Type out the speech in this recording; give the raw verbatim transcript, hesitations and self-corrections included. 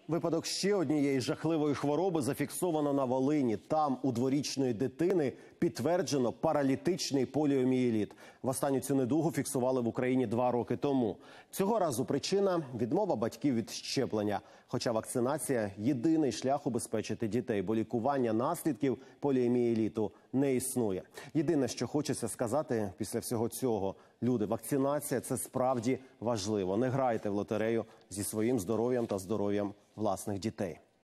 Випадок ще однієї жахливої хвороби зафіксовано на Волині. Там у дворічної дитини підтверджено паралітичний поліомієліт. Востаннє цю недугу фіксували в Україні два роки тому. Цього разу причина – відмова батьків від щеплення. Хоча вакцинація – єдиний шлях убезпечити дітей, бо лікування наслідків поліомієліту не існує. Єдине, що хочеться сказати після всього цього – люди, вакцинація – це справді важливо. Не грайте в лотерею зі своїм здоров'ям та здоров'ям власних дітей.